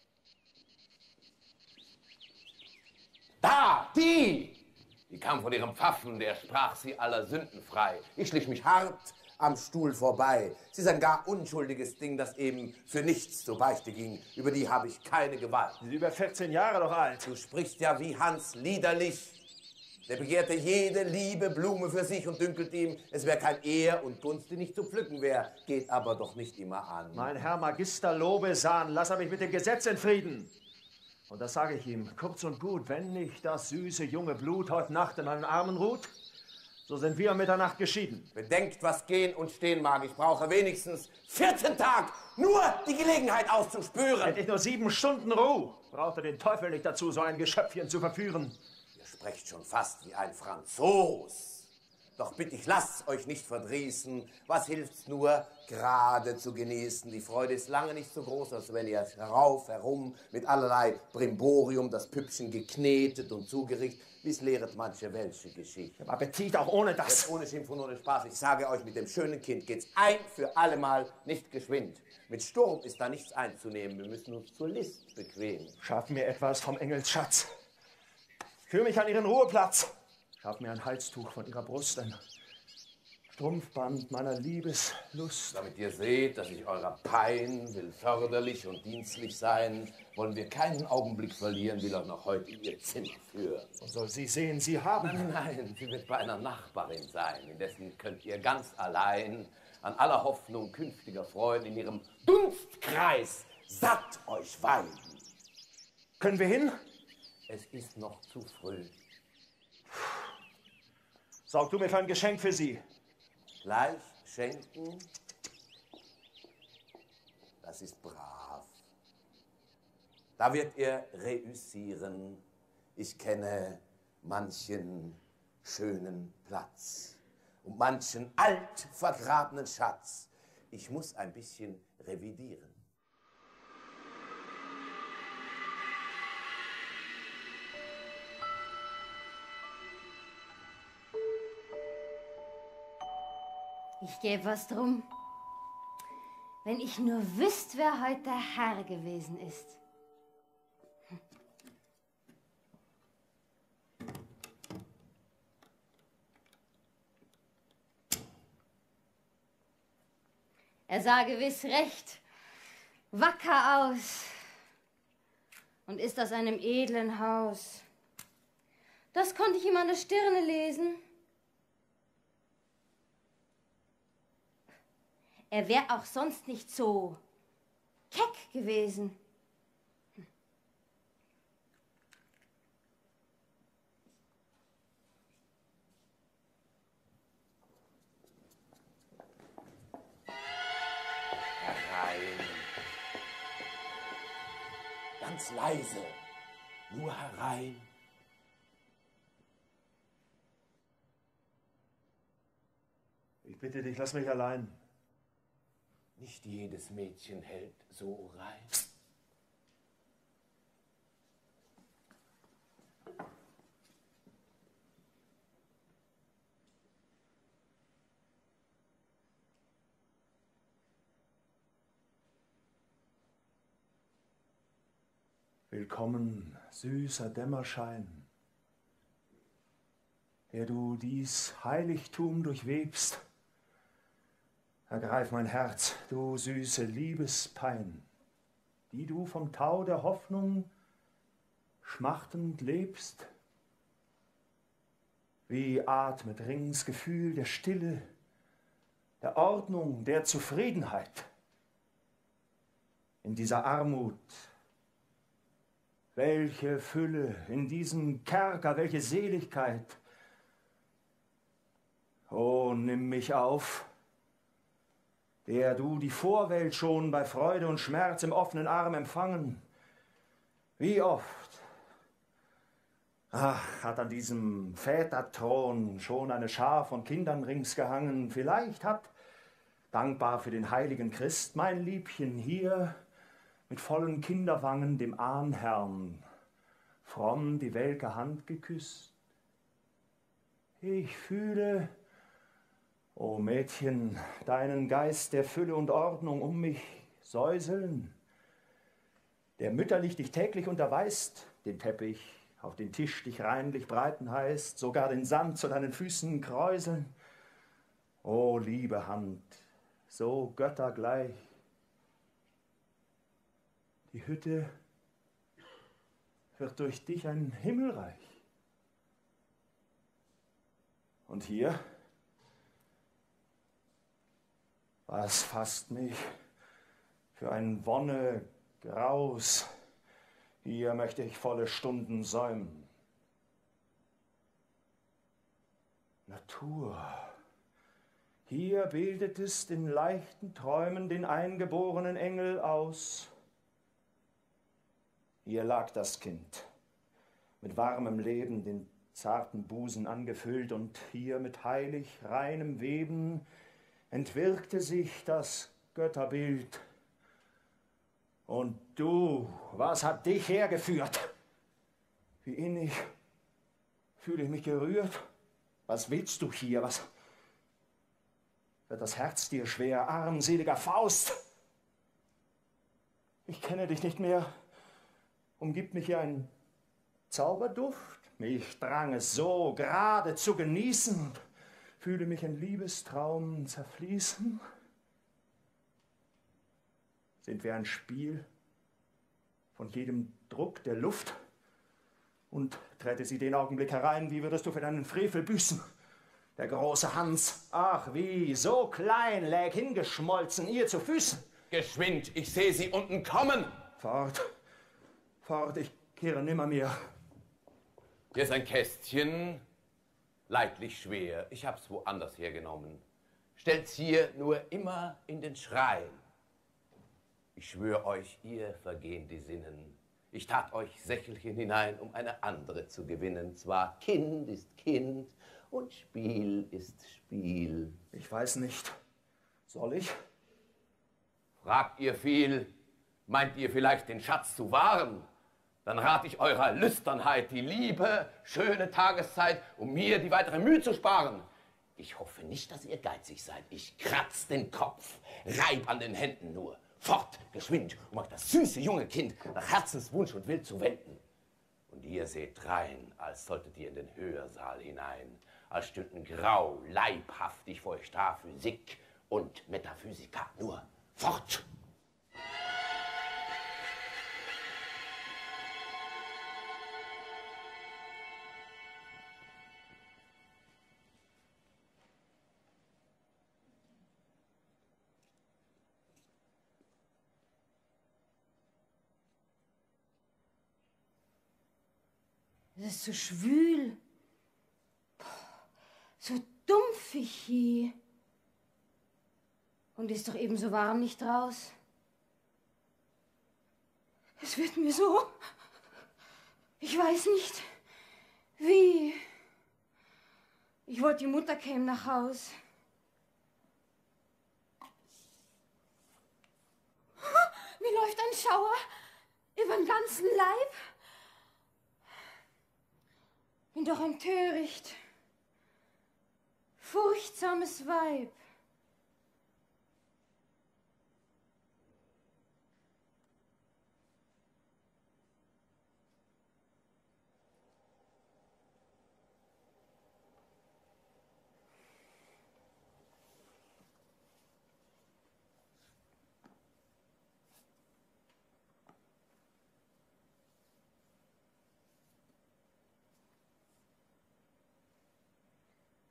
Da, die! Die kam von ihrem Pfaffen, der sprach sie aller Sünden frei. Ich schlich mich hart am Stuhl vorbei. Sie ist ein gar unschuldiges Ding, das eben für nichts zur Beichte ging. Über die habe ich keine Gewalt. Sie ist über 14 Jahre doch alt. Du sprichst ja wie Hans liederlich. Der begehrte jede liebe Blume für sich und dünkelt ihm, es wäre kein Ehr und Gunst, die nicht zu pflücken wär. Geht aber doch nicht immer an. Mein Herr Magister Lobesan, lass er mich mit dem Gesetz in Frieden. Und das sage ich ihm, kurz und gut, wenn nicht das süße junge Blut heute Nacht in meinen Armen ruht, so sind wir um Mitternacht geschieden. Bedenkt, was gehen und stehen mag. Ich brauche wenigstens 14 Tage, nur die Gelegenheit auszuspüren. Hätte ich nur 7 Stunden Ruhe, brauchte den Teufel nicht dazu, so ein Geschöpfchen zu verführen. Ihr sprecht schon fast wie ein Franzos. Doch bitte ich, lasst euch nicht verdrießen. Was hilft's nur, gerade zu genießen? Die Freude ist lange nicht so groß, als wenn ihr herum mit allerlei Brimborium das Püppchen geknetet und zugerichtet, wie's lehret manche welsche Geschichte. Ich hab Appetit auch ohne das. Jetzt ohne Schimpf und ohne Spaß. Ich sage euch, mit dem schönen Kind geht's ein für allemal nicht geschwind. Mit Sturm ist da nichts einzunehmen. Wir müssen uns zur List bequemen. Schaff mir etwas vom Engelsschatz. Führ mich an ihren Ruheplatz. Schaff mir ein Halstuch von ihrer Brust, ein Strumpfband meiner Liebeslust. Damit ihr seht, dass ich eurer Pein will förderlich und dienstlich sein, wollen wir keinen Augenblick verlieren, will euch noch heute in ihr Zimmer führen. Und soll sie sehen, sie haben... Nein, sie wird bei einer Nachbarin sein. Indessen könnt ihr ganz allein an aller Hoffnung künftiger Freuden in ihrem Dunstkreis satt euch weiden. Können wir hin? Es ist noch zu früh. Sorg du mir für ein Geschenk für sie. Gleich schenken? Das ist brav. Da wird ihr reüssieren. Ich kenne manchen schönen Platz und manchen alt vergrabenen Schatz. Ich muss ein bisschen revidieren. Ich gäbe was drum, wenn ich nur wüsst, wer heute der Herr gewesen ist. Er sah gewiss recht wacker aus und ist aus einem edlen Haus. Das konnte ich ihm an der Stirne lesen. Er wäre auch sonst nicht so keck gewesen. Herein. Ganz leise. Nur herein. Ich bitte dich, lass mich allein. Nicht jedes Mädchen hält so rein. Willkommen, süßer Dämmerschein, der du dies Heiligtum durchwebst. Ergreif mein Herz, du süße Liebespein, die du vom Tau der Hoffnung schmachtend lebst. Wie atmet rings Gefühl der Stille, der Ordnung, der Zufriedenheit. In dieser Armut, welche Fülle, in diesem Kerker, welche Seligkeit. O, nimm mich auf, der du die Vorwelt schon bei Freude und Schmerz im offenen Arm empfangen. Wie oft, ach, hat an diesem Väterthron schon eine Schar von Kindern rings gehangen. Vielleicht hat, dankbar für den heiligen Christ, mein Liebchen hier mit vollen Kinderwangen dem Ahnherrn fromm die welke Hand geküsst. Ich fühle, o Mädchen, deinen Geist der Fülle und Ordnung um mich säuseln, der mütterlich dich täglich unterweist, den Teppich auf den Tisch dich reinlich breiten heißt, sogar den Sand zu deinen Füßen kräuseln. O liebe Hand, so göttergleich, die Hütte wird durch dich ein Himmelreich. Und hier, was fasst mich für ein Wonnegraus? Hier möchte ich volle Stunden säumen. Natur, hier bildet es in leichten Träumen den eingeborenen Engel aus. Hier lag das Kind, mit warmem Leben den zarten Busen angefüllt, und hier mit heilig reinem Weben entwirkte sich das Götterbild. Und du, was hat dich hergeführt? Wie innig fühle ich mich gerührt. Was willst du hier? Was wird das Herz dir schwer, armseliger Faust? Ich kenne dich nicht mehr. Umgibt mich hier ein Zauberduft? Mich drang es so, gerade zu genießen, fühle mich in Liebestraum zerfließen. Sind wir ein Spiel von jedem Druck der Luft? Und träte sie den Augenblick herein, wie würdest du für deinen Frevel büßen? Der große Hans, ach wie, so klein, läg hingeschmolzen ihr zu Füßen. Geschwind, ich sehe sie unten kommen. Fort, fort, ich kehre nimmermehr. Hier ist ein Kästchen, leidlich schwer. Ich hab's woanders hergenommen. Stellt's hier nur immer in den Schrein. Ich schwör euch, ihr vergehen die Sinnen. Ich tat euch Sächelchen hinein, um eine andere zu gewinnen. Zwar Kind ist Kind und Spiel ist Spiel. Ich weiß nicht. Soll ich? Fragt ihr viel? Meint ihr vielleicht den Schatz zu wahren? Dann rat ich eurer Lüsternheit die liebe, schöne Tageszeit, um mir die weitere Mühe zu sparen. Ich hoffe nicht, dass ihr geizig seid. Ich kratz den Kopf, reib an den Händen nur. Fort, geschwind, um euch das süße junge Kind nach Herzenswunsch und Will zu wenden. Und ihr seht drein, als solltet ihr in den Hörsaal hinein, als stünden grau, leibhaftig vor euch da Physik und Metaphysika. Nur fort! Es ist so schwül, so dumpfig hier. Und ist doch ebenso warm nicht raus. Es wird mir so, ich weiß nicht, wie. Ich wollte, die Mutter käme nach Haus. Mir läuft ein Schauer über den ganzen Leib. Bin doch ein töricht, furchtsames Weib.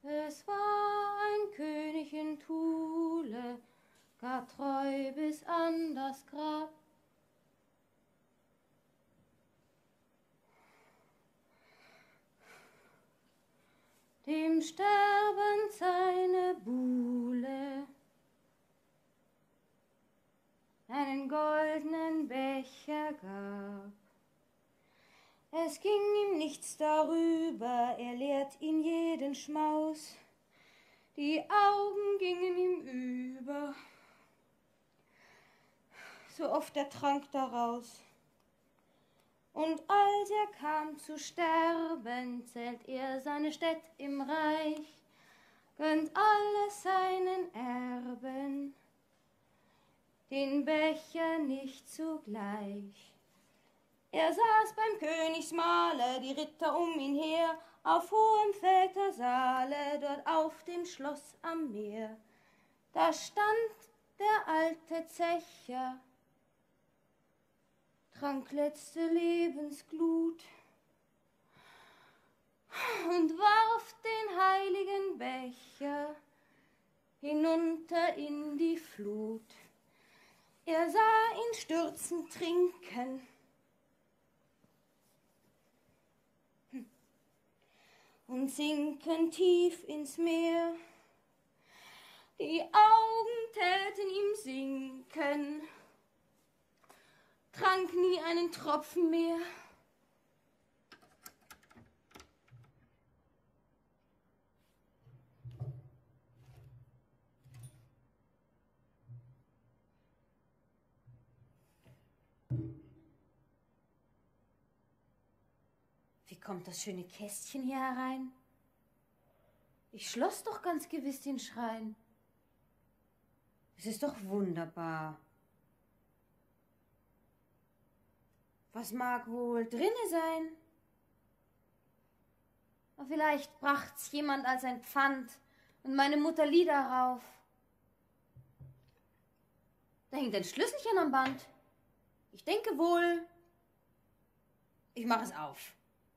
Es war ein König in Thule, gar treu bis an das Grab. Dem sterbend seine Buhle einen goldenen Becher gab. Es ging ihm nichts darüber, er lehrt ihn jeden Schmaus, die Augen gingen ihm über, so oft er trank daraus. Und als er kam zu sterben, zählt er seine Städt im Reich, gönnt alles seinen Erben, den Becher nicht zugleich. Er saß beim Königsmahle, die Ritter um ihn her, auf hohem Vätersaale, dort auf dem Schloss am Meer. Da stand der alte Zecher, trank letzte Lebensglut und warf den heiligen Becher hinunter in die Flut. Er sah ihn stürzen, trinken und sinken tief ins Meer. Die Augen täten ihm sinken, trank nie einen Tropfen mehr. Wie kommt das schöne Kästchen hier herein? Ich schloss doch ganz gewiss den Schrein. Es ist doch wunderbar. Was mag wohl drinne sein? Aber vielleicht bracht's jemand als ein Pfand und meine Mutter lieh darauf. Da hängt ein Schlüsselchen am Band. Ich denke wohl, ich mache es auf.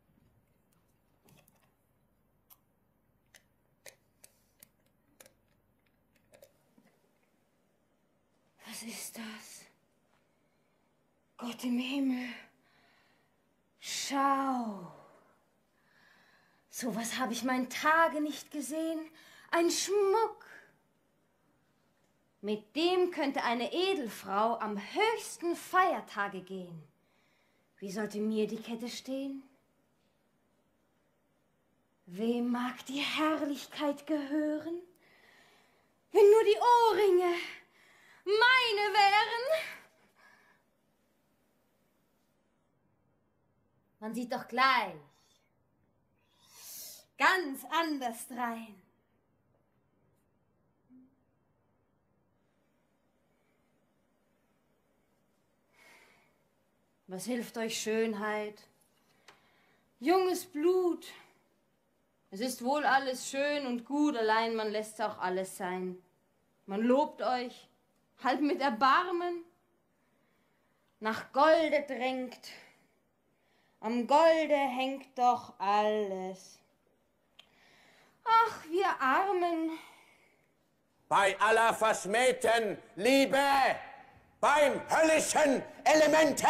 Was ist das? Gott im Himmel, schau. So was habe ich mein Tage nicht gesehen. Ein Schmuck. Mit dem könnte eine Edelfrau am höchsten Feiertage gehen. Wie sollte mir die Kette stehen? Wem mag die Herrlichkeit gehören, wenn nur die Ohrringe meine wären? Man sieht doch gleich ganz anders drein. Was hilft euch Schönheit? Junges Blut. Es ist wohl alles schön und gut, allein man lässt auch alles sein. Man lobt euch, halb mit Erbarmen, nach Golde drängt. Am Golde hängt doch alles. Ach, wir Armen. Bei aller verschmähten Liebe, beim höllischen Elemente.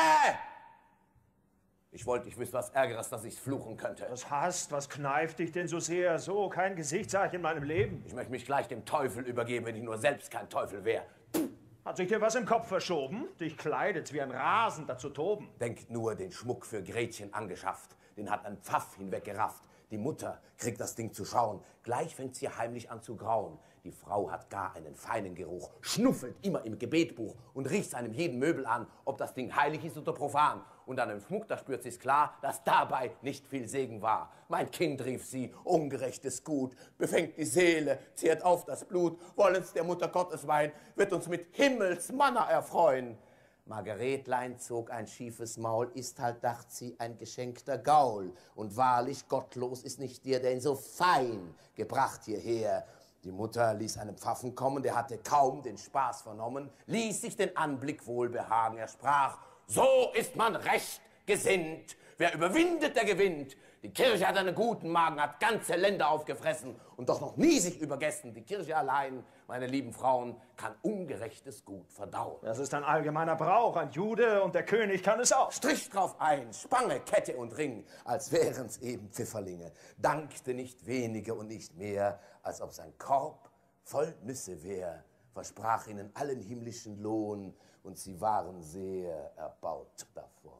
Ich wollte, ich wüsste was Ärgeres, dass ich's fluchen könnte. Was hast, was kneift dich denn so sehr? So, kein Gesicht sah ich in meinem Leben. Ich möchte mich gleich dem Teufel übergeben, wenn ich nur selbst kein Teufel wäre. Hat sich dir was im Kopf verschoben? Dich kleidet's wie ein Rasender zu toben. Denkt nur, den Schmuck für Gretchen angeschafft. Den hat ein Pfaff hinweggerafft. Die Mutter kriegt das Ding zu schauen. Gleich fängt's ihr heimlich an zu grauen. Die Frau hat gar einen feinen Geruch, schnuffelt immer im Gebetbuch und riecht einem jeden Möbel an, ob das Ding heilig ist oder profan. Und an dem Schmuck, da spürt sie's klar, dass dabei nicht viel Segen war. Mein Kind, rief sie, ungerechtes Gut, befängt die Seele, zehrt auf das Blut, wollen's der Mutter Gottes Wein, wird uns mit Himmelsmanna erfreuen. Margaretlein zog ein schiefes Maul, ist halt, dacht sie, ein geschenkter Gaul. Und wahrlich, gottlos ist nicht der ihn so fein gebracht hierher. Die Mutter ließ einen Pfaffen kommen, der hatte kaum den Spaß vernommen, ließ sich den Anblick wohl behagen. Er sprach, so ist man recht gesinnt, Wer überwindet, der gewinnt. Die Kirche hat einen guten Magen, hat ganze Länder aufgefressen und doch noch nie sich übergessen. Die Kirche allein, meine lieben Frauen, kann ungerechtes Gut verdauen. Das ist ein allgemeiner Brauch. Ein Jude und der König kann es auch. Strich drauf ein, Spange, Kette und Ring, als wären's eben Pfifferlinge. Dankte nicht wenige und nicht mehr, als ob sein Korb voll Nüsse wär. Versprach ihnen allen himmlischen Lohn und sie waren sehr erbaut davon.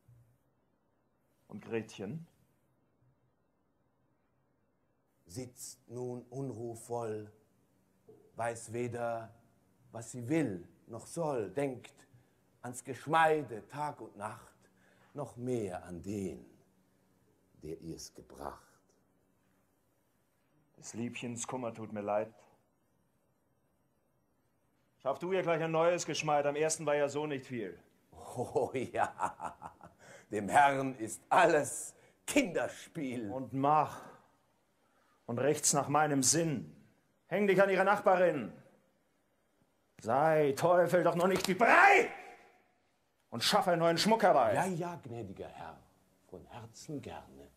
Und Gretchen? Sitzt nun unruhvoll, weiß weder, was sie will noch soll, denkt ans Geschmeide Tag und Nacht, noch mehr an den, der ihr's gebracht. Des Liebchens Kummer tut mir leid. Schaff du ihr gleich ein neues Geschmeid, am ersten war ja so nicht viel. Oh ja, dem Herrn ist alles Kinderspiel. Und mach. Und rechts nach meinem Sinn. Häng dich an ihre Nachbarin. Sei, Teufel, doch noch nicht wie Brei! Und schaff einen neuen Schmuck herbei. Ja, ja, gnädiger Herr, von Herzen gerne.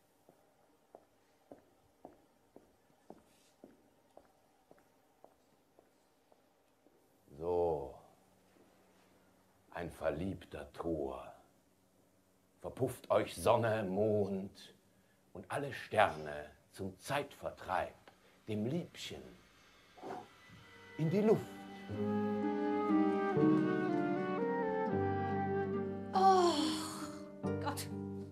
So, ein verliebter Tor. Verpufft euch Sonne, Mond und alle Sterne zum Zeitvertreib, dem Liebchen, in die Luft. Oh, Gott.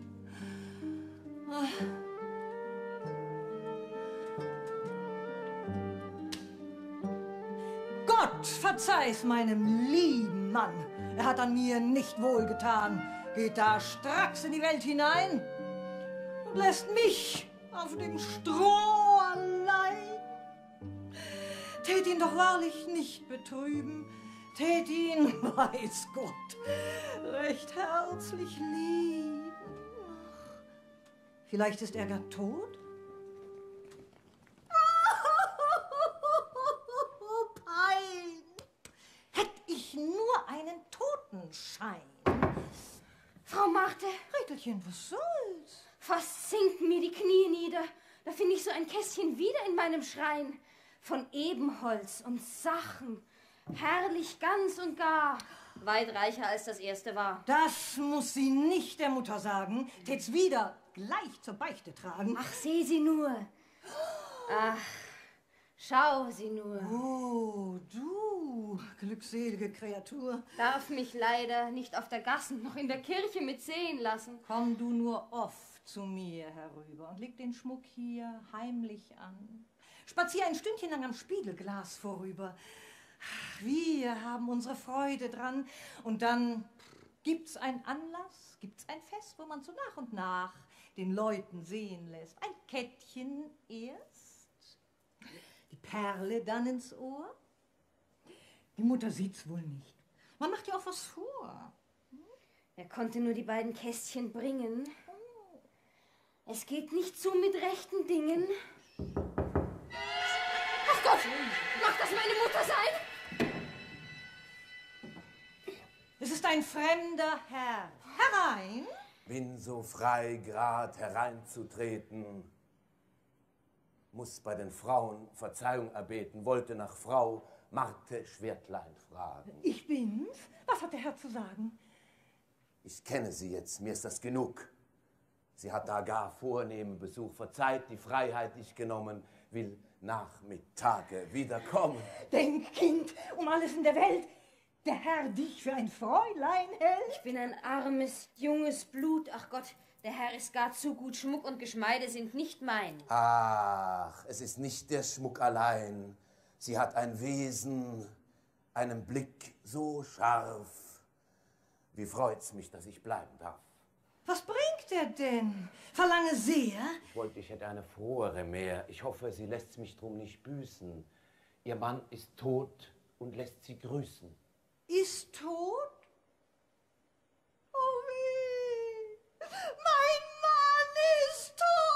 Gott, verzeih's meinem lieben Mann. Er hat an mir nicht wohlgetan. Geht da stracks in die Welt hinein und lässt mich auf dem Stroh allein. Tät ihn doch wahrlich nicht betrüben, tät ihn, weiß Gott, recht herzlich lieben. Vielleicht ist er gar tot? Pein! Hätt ich nur einen Totenschein. Frau Marthe. Gretelchen, was soll's? Fast sinken mir die Knie nieder. Da finde ich so ein Kästchen wieder in meinem Schrein. Von Ebenholz und Sachen. Herrlich ganz und gar. Weit reicher als das erste war. Das muss sie nicht der Mutter sagen. Tät's wieder gleich zur Beichte tragen. Ach, seh sie nur. Ach, schau sie nur. Oh, du glückselige Kreatur. Darf mich leider nicht auf der Gassen noch in der Kirche mit sehen lassen. Komm du nur oft zu mir herüber und leg den Schmuck hier heimlich an. Spazier ein Stündchen lang am Spiegelglas vorüber. Wir haben unsere Freude dran. Und dann gibt's einen Anlass, gibt's ein Fest, wo man so nach und nach den Leuten sehen lässt. Ein Kettchen erst, die Perle dann ins Ohr. Die Mutter sieht's wohl nicht. Man macht ja auch was vor. Er konnte nur die beiden Kästchen bringen. Es geht nicht zu mit rechten Dingen. Ach Gott, mag das meine Mutter sein? Es ist ein fremder Herr. Herein! Bin so frei, grad hereinzutreten. Muss bei den Frauen Verzeihung erbeten, wollte nach Frau Marthe Schwertlein fragen. Ich bin's. Was hat der Herr zu sagen? Ich kenne sie jetzt, mir ist das genug. Sie hat da gar vornehmen Besuch. Verzeiht die Freiheit, die ich genommen, will Nachmittage wiederkommen. Denk, Kind, um alles in der Welt, der Herr dich für ein Fräulein hält. Ich bin ein armes, junges Blut. Ach Gott, der Herr ist gar zu gut. Schmuck und Geschmeide sind nicht mein. Ach, es ist nicht der Schmuck allein. Sie hat ein Wesen, einen Blick so scharf. Wie freut's mich, dass ich bleiben darf. Was bringt er denn? Verlange sehr. Ich wollte, ich hätte eine frohere mehr. Ich hoffe, sie lässt mich drum nicht büßen. Ihr Mann ist tot und lässt sie grüßen. Ist tot? Oh weh! Mein Mann ist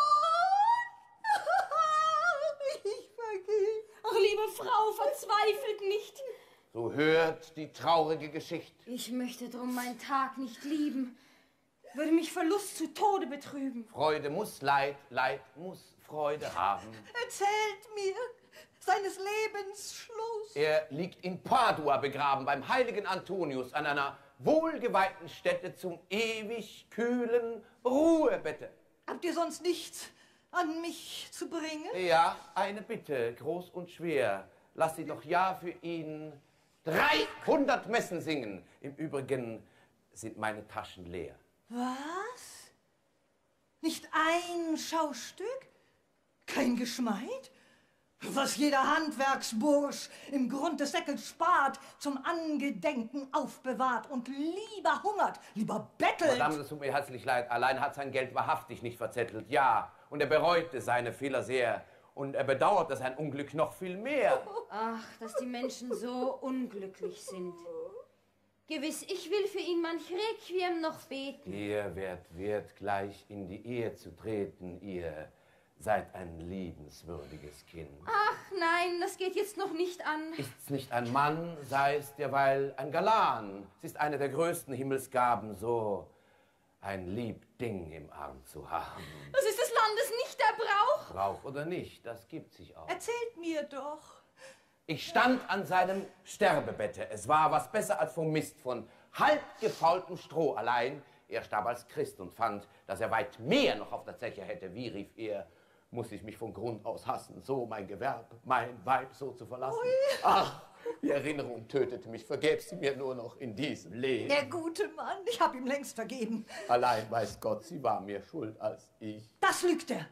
tot! Ich vergeh. Ach, liebe Frau, verzweifelt nicht. So hört die traurige Geschichte. Ich möchte drum meinen Tag nicht lieben. würde mich Verlust zu Tode betrüben. Freude muss Leid, Leid muss Freude haben. Erzählt mir seines Lebens Schluss. Er liegt in Padua begraben, beim heiligen Antonius, an einer wohlgeweihten Stätte zum ewig kühlen Ruhebette. Habt ihr sonst nichts an mich zu bringen? Ja, eine Bitte, groß und schwer. Lass sie doch ja für ihn 300 Messen singen. Im Übrigen sind meine Taschen leer. Was? Nicht ein Schaustück? Kein Geschmeid? Was jeder Handwerksbursch im Grund des Säckels spart, zum Angedenken aufbewahrt und lieber hungert, lieber bettelt. Madame, das tut mir herzlich leid. Allein hat sein Geld wahrhaftig nicht verzettelt, ja. Und er bereute seine Fehler sehr. Und er bedauerte sein Unglück noch viel mehr. Ach, dass die Menschen so unglücklich sind. Gewiss, ich will für ihn manch Requiem noch beten. Ihr werdet wert, gleich in die Ehe zu treten, ihr seid ein liebenswürdiges Kind. Ach nein, das geht jetzt noch nicht an. Ist's nicht ein Mann, sei es derweil ein Galan. Es ist eine der größten Himmelsgaben, so ein lieb Ding im Arm zu haben. Das ist des Landes nicht der Brauch. Brauch oder nicht, das gibt sich auch. Erzählt mir doch. Ich stand an seinem Sterbebette. Es war was besser als vom Mist, von halb gefaultem Stroh allein. Er starb als Christ und fand, dass er weit mehr noch auf der Zeche hätte. Wie rief er, muss ich mich von Grund aus hassen, so mein Gewerb, mein Weib so zu verlassen. Ui. Ach, die Erinnerung tötete mich, vergäb sie mir nur noch in diesem Leben. Der gute Mann, ich habe ihm längst vergeben. Allein weiß Gott, sie war mehr schuld als ich. Das lügt er.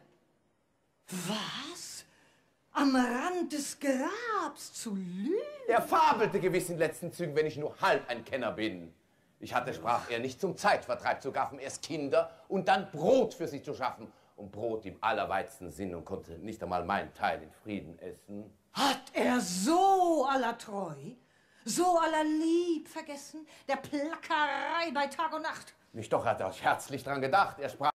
Was? Am Rand des Grabs zu lügen? Er fabelte gewiss in letzten Zügen, wenn ich nur halb ein Kenner bin. Ich hatte, sprach er, nicht zum Zeitvertreib zu gaffen, erst Kinder und dann Brot für sie zu schaffen. Und Brot im allerweitsten Sinn und konnte nicht einmal meinen Teil in Frieden essen. Hat er so aller Treu, so aller Lieb vergessen, der Plackerei bei Tag und Nacht? Nicht doch, hat er herzlich dran gedacht. Er sprach,